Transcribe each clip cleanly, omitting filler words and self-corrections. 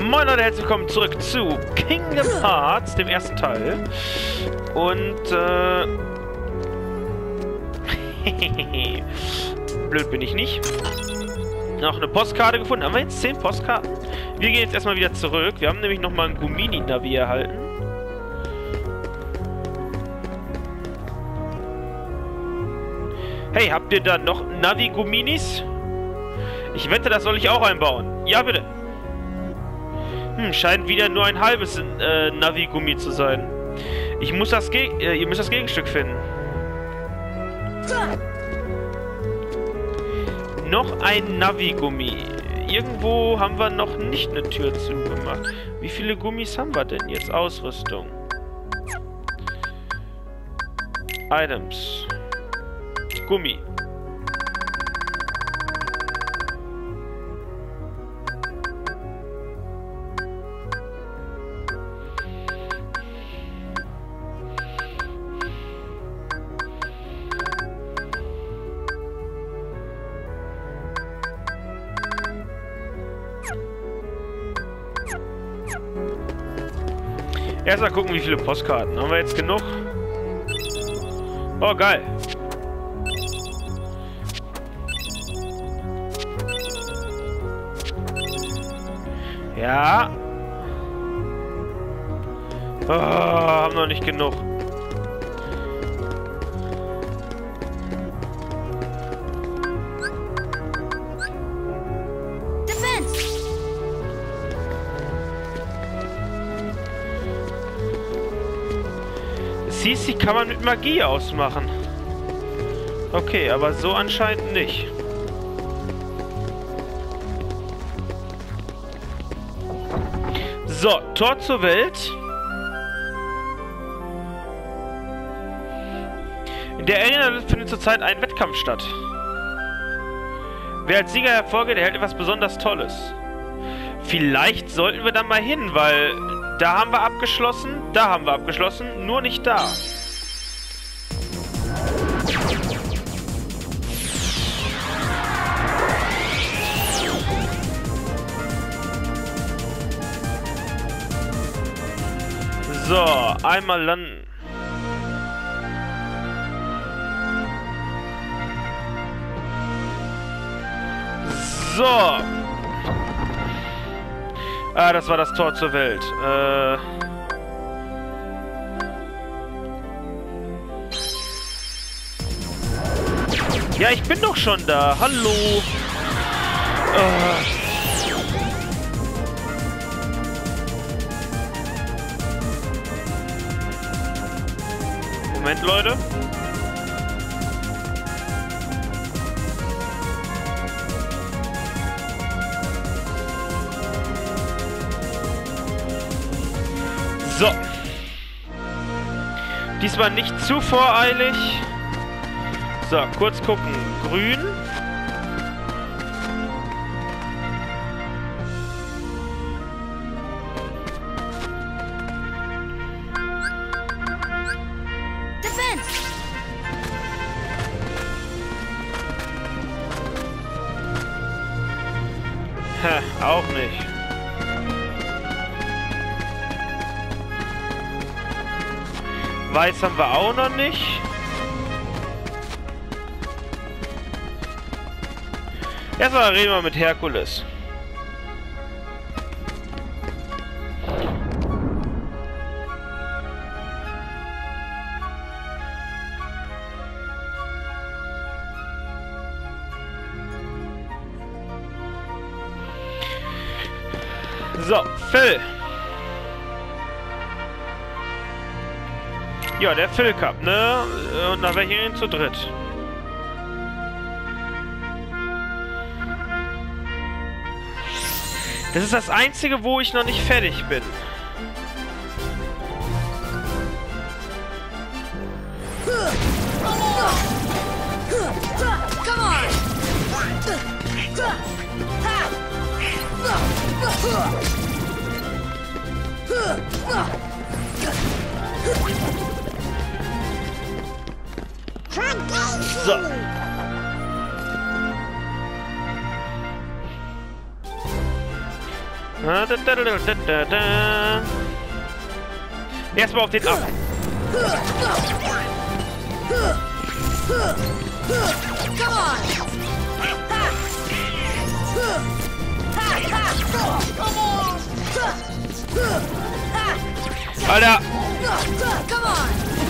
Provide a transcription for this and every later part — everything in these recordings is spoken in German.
Moin Leute, herzlich willkommen zurück zu Kingdom Hearts, dem ersten Teil. Und, blöd bin ich nicht. Noch eine Postkarte gefunden. Haben wir jetzt 10 Postkarten? Wir gehen jetzt erstmal wieder zurück. Wir haben nämlich nochmal ein Gumini-Navi erhalten. Hey, habt ihr da noch Navi-Guminis? Ich wette, das soll ich auch einbauen. Ja, bitte. Scheint wieder nur ein halbes Navi-Gummi zu sein. Ihr müsst das Gegenstück finden. Noch ein Navi-Gummi. Irgendwo haben wir noch nicht eine Tür zugemacht. Wie viele Gummis haben wir denn jetzt? Ausrüstung. Items. Gummi. Erstmal gucken, wie viele Postkarten. Haben wir jetzt genug? Oh, geil. Ja. Oh, haben noch nicht genug. CC kann man mit Magie ausmachen. Okay, aber so anscheinend nicht. So, Tor zur Welt. In der Arena findet zurzeit ein Wettkampf statt. Wer als Sieger hervorgeht, erhält etwas besonders Tolles. Vielleicht sollten wir da mal hin, weil da haben wir abgeschlossen, nur nicht da. So, einmal landen. So. Ah, das war das Tor zur Welt. Ja, ich bin doch schon da. Hallo. Moment, Leute. So. Diesmal nicht zu voreilig. So, kurz gucken. Grün. Auch nicht. Weiß haben wir auch noch nicht. Erstmal reden wir mit Herkules. So, Phil. Ja, der Phil Cup, ne? Und dann wäre ich ihn zu dritt. Das ist das Einzige, wo ich noch nicht fertig bin. So. Erstmal auf den Affen. Come on! Alter! Come on!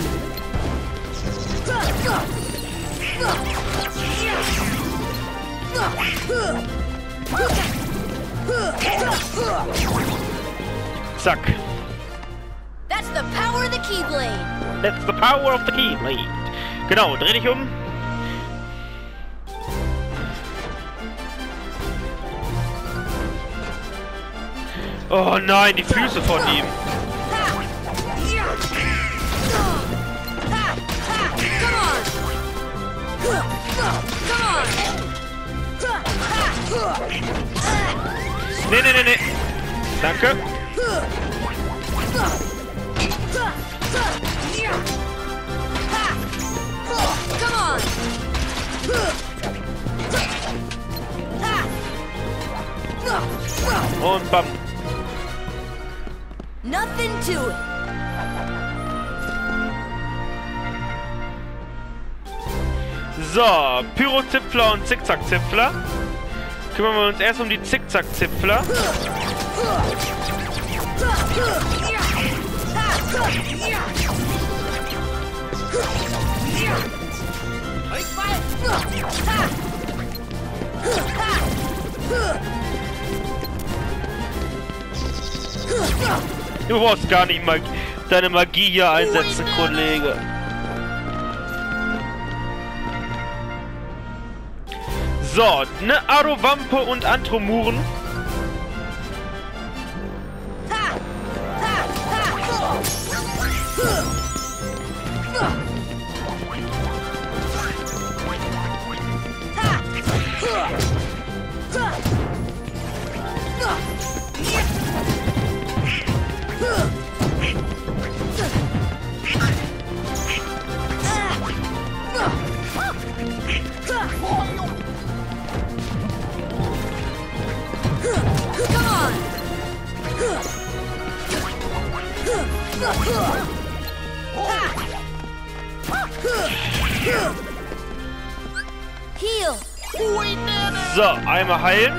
Zack. That's the power of the Keyblade. That's the power of the Keyblade. Genau, dreh dich um. Oh nein, die Füße von ihm. Nee, nee, nee, nee. Danke. Und bam. Nothing to it. So, Pyrozipfler und Zickzackzipfler. Kümmern wir uns erst um die Zickzackzipfler. Du brauchst gar nicht mal deine Magie hier einsetzen, Kollege. So, ne Arowampe und Antromuren. Heal. So, einmal heilen.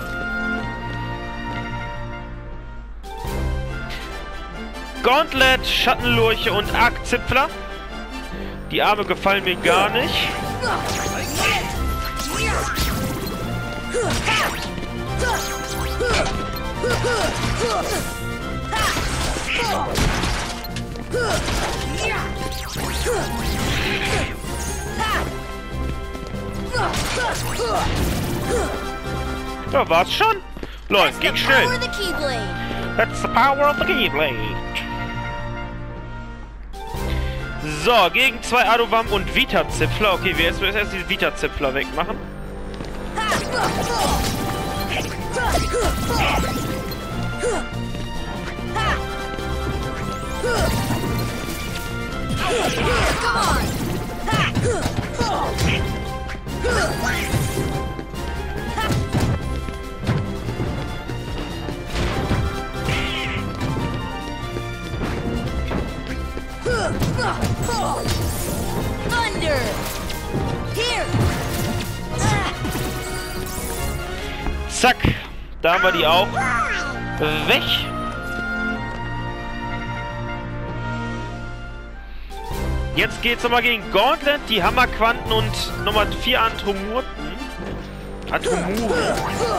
Gauntlet, Schattenlurche und Arkzipfler. Die Arme gefallen mir gar nicht. Ja, war's schon? Läuft, ging schnell. That's the power of the Keyblade. So, gegen zwei Adowam und Vita-Zipfler. Okay, wir müssen erst die Vita-Zipfler wegmachen. Thunder! Here! Zack, da haben wir die auch. Weg. Jetzt geht's nochmal gegen Gauntlet, die Hammerquanten und nochmal 4 Antromurten. Antromuren.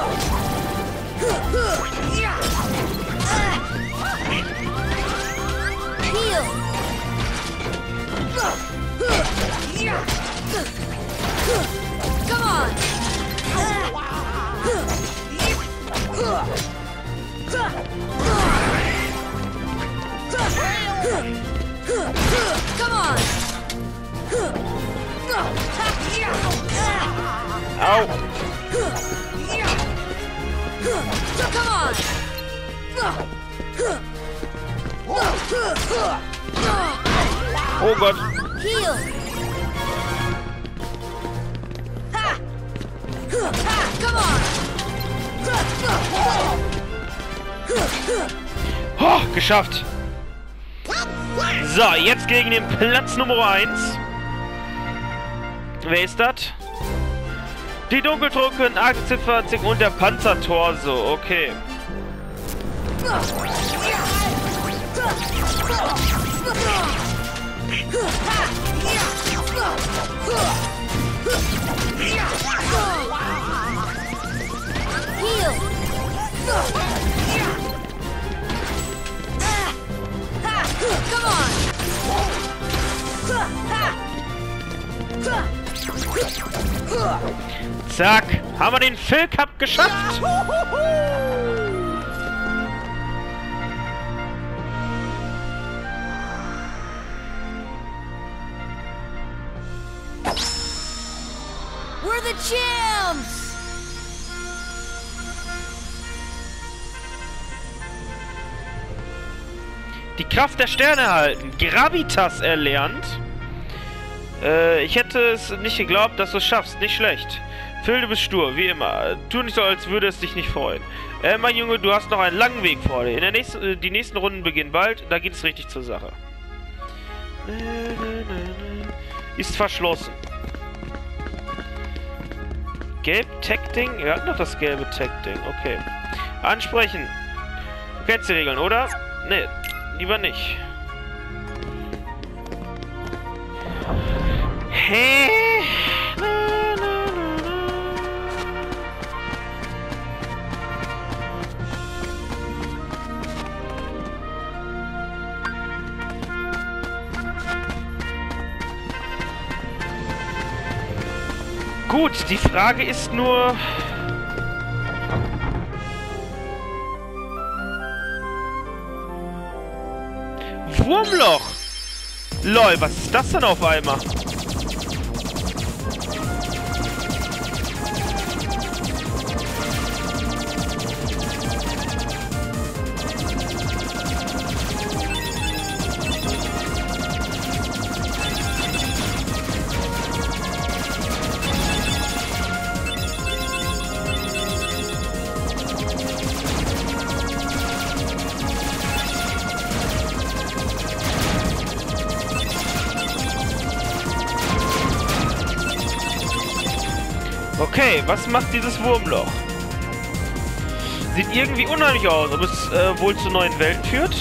Heal! Come on! Come on! Au. Come on! Oh Gott. Heal! Ha! Ha! Come on! Oh, geschafft. So, jetzt gegen den Platz Nummer 1. Wer ist das? Die Dunkeltrunken, Aktienfahrzeug und der Panzertorso. Okay. Come on! Zack, haben wir den Phil Cup geschafft. We're the champs! Die Kraft der Sterne erhalten. Gravitas erlernt. Ich hätte es nicht geglaubt, dass du es schaffst. Nicht schlecht. Phil, du bist stur, wie immer. Tu nicht so, als würde es dich nicht freuen. Mein Junge, du hast noch einen langen Weg vor dir. Die nächsten Runden beginnen bald. Da geht es richtig zur Sache. Ist verschlossen. Gelb Tag-Ding? Wir hatten doch das gelbe Tag-Ding. Okay. Ansprechen. Du kennst die Regeln, oder? Nee, lieber nicht. Hä? Gut, die Frage ist nur... Wurmloch! Lol, was ist das denn auf einmal? Okay, was macht dieses Wurmloch? Sieht irgendwie unheimlich aus, ob es wohl zu neuen Welten führt?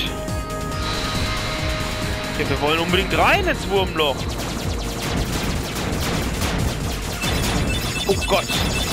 Okay, wir wollen unbedingt rein ins Wurmloch. Oh Gott.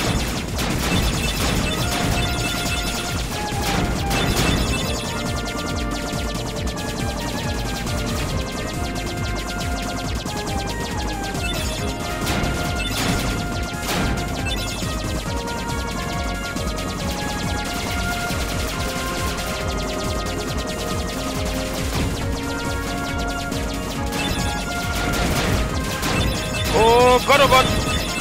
Oh Gott, oh Gott!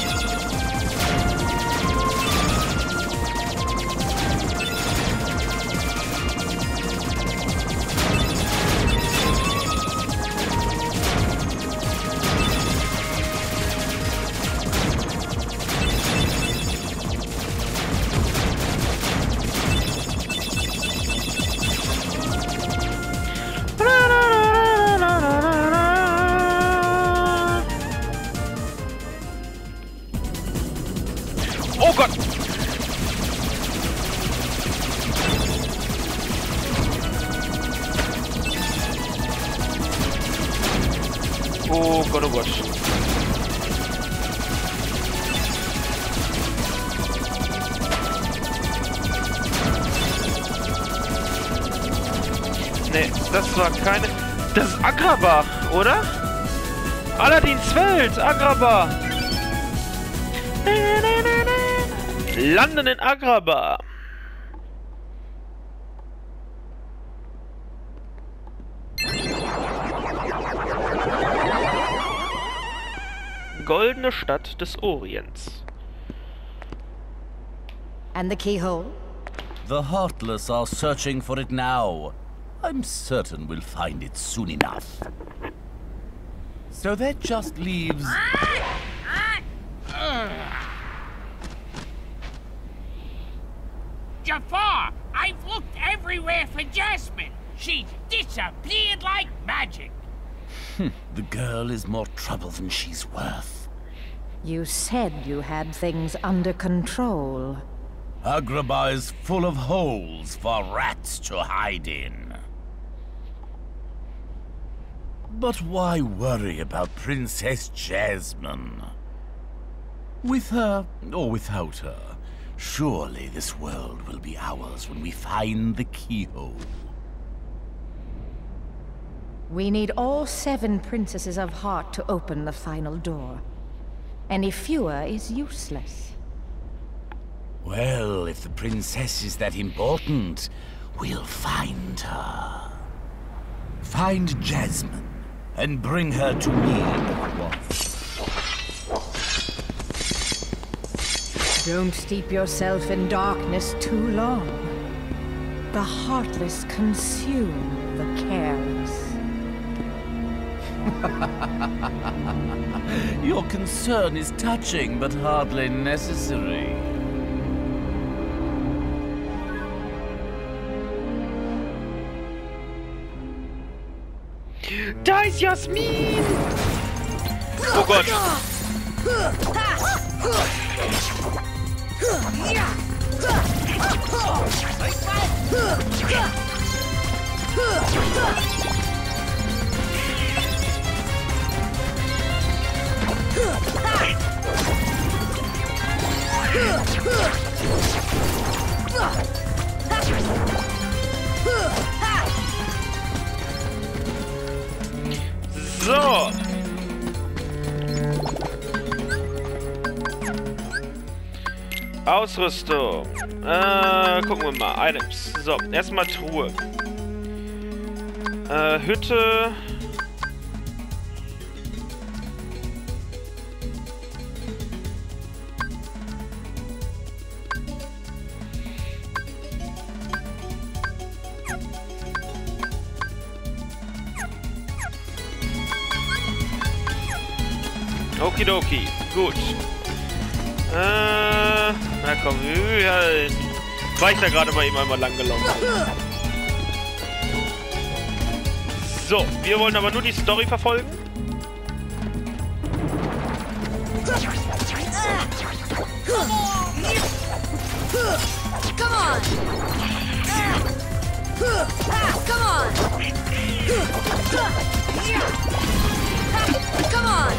Oh Gott! Oh Gott, oh Gott. Nee, das war keine... Das ist Agrabah, oder? Aladins Welt, Agrabah. Landen in Agrabah. Goldene Stadt des Orients. And the keyhole? The Heartless are searching for it now. I'm certain we'll find it soon enough. So that just leaves... Jafar, I've looked everywhere for for Jasmine. She disappeared like magic. The girl is more trouble than she's worth. You said you had things under control. Agrabah is full of holes for rats to hide in. But why worry about Princess Jasmine? With her or without her, surely this world will be ours when we find the keyhole. We need all 7 princesses of heart to open the final door. Any fewer is useless. Well, if the princess is that important, we'll find her. Find Jasmine and bring her to me. Don't steep yourself in darkness too long. The heartless consume the careless. Your concern is touching, but hardly necessary. Da ist Jasmin! Oh Gott! So! Ausrüstung. Gucken wir mal. Items. So, erstmal Truhe. Hütte. Okidoki, gut. Na komm, ja, war ich da gerade mal eben einmal lang gelaufen. So, wir wollen aber nur die Story verfolgen. Come on! Come on! Come on!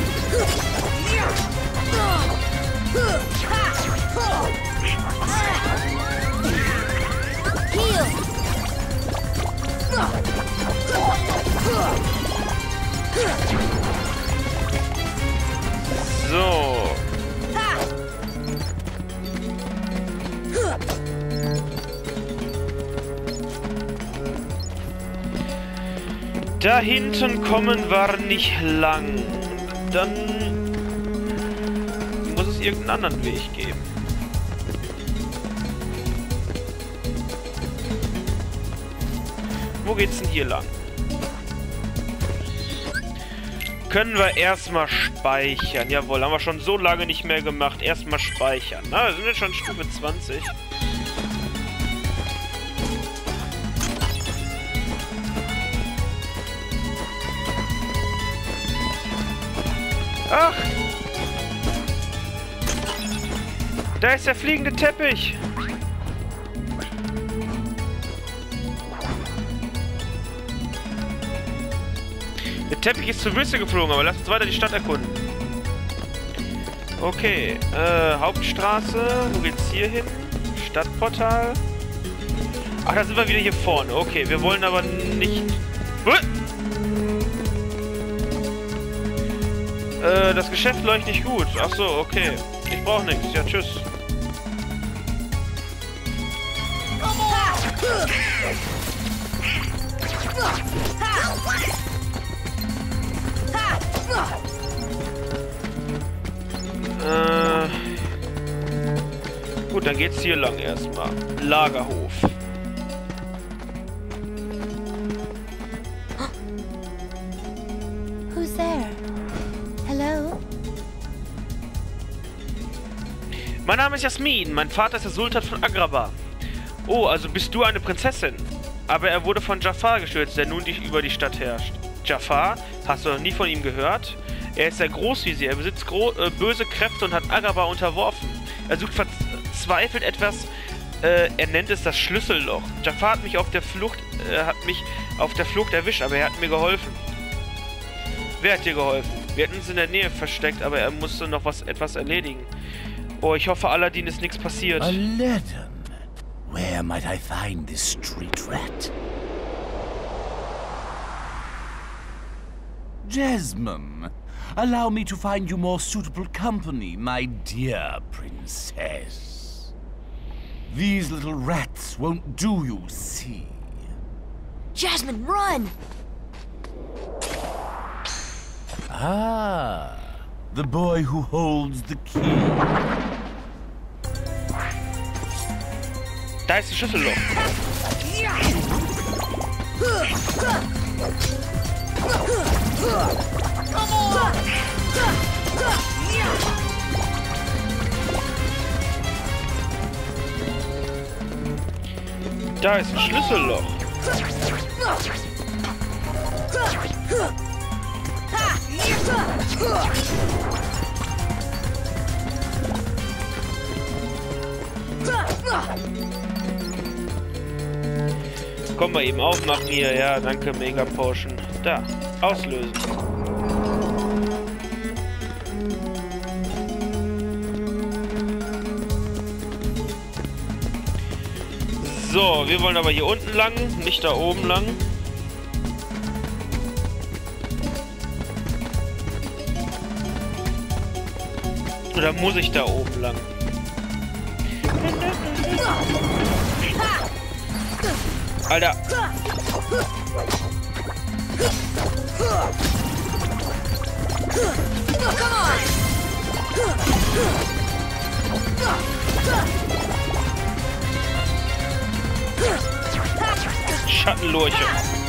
Heal! So. Da hinten kommen wir nicht lang. Dann muss es irgendeinen anderen Weg geben. Wo geht's denn hier lang? Können wir erstmal speichern. Jawohl, haben wir schon so lange nicht mehr gemacht. Erstmal speichern. Na, wir sind jetzt schon Stufe 20. Ach! Da ist der fliegende Teppich! Der Teppich ist zur Wüste geflogen, aber lass uns weiter die Stadt erkunden. Okay, Hauptstraße. Wo geht's hier hin? Stadtportal. Ach, da sind wir wieder hier vorne. Okay, wir wollen aber nicht... Das Geschäft läuft nicht gut. Ach so, okay. Ich brauche nichts. Ja, tschüss. Gut, dann geht's hier lang erstmal. Lagerhof. Who's there? Hello? Mein Name ist Jasmin. Mein Vater ist der Sultan von Agrabah. Oh, also bist du eine Prinzessin? aber er wurde von Jafar gestürzt, der nun über die Stadt herrscht. Jafar? Hast du noch nie von ihm gehört? Er ist der Großvizier, er besitzt böse Kräfte und hat Agrabah unterworfen. Er sucht verzweifelt etwas, er nennt es das Schlüsselloch. Jafar hat mich auf der Flucht erwischt, aber er hat mir geholfen. Wer hat dir geholfen? Wir hatten uns in der Nähe versteckt, aber er musste noch etwas erledigen. Oh, ich hoffe, Aladdin ist nichts passiert. Aladdin? Where might I find this street rat? Jasmine, allow me to find you more suitable company, my dear princess. These little rats won't do, you see. Jasmine, run! Ah, the boy who holds the key. Da ist ein Schlüsselloch. Da ist ein Schlüsselloch. Komm mal eben aufmachen hier. Ja, danke, Mega Potion. Da, auslösen. So, wir wollen aber hier unten lang, nicht da oben lang. Oder muss ich da oben lang? Alter! Schattenlurche.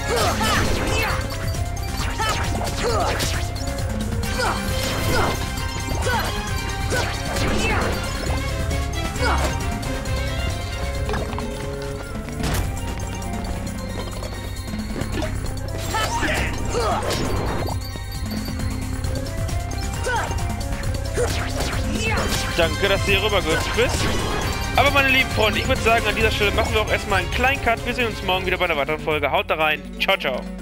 Danke, dass du hier rübergehüpft bist. Aber meine lieben Freunde, ich würde sagen, an dieser Stelle machen wir auch erstmal einen kleinen Cut. Wir sehen uns morgen wieder bei einer weiteren Folge. Haut da rein. Ciao, ciao.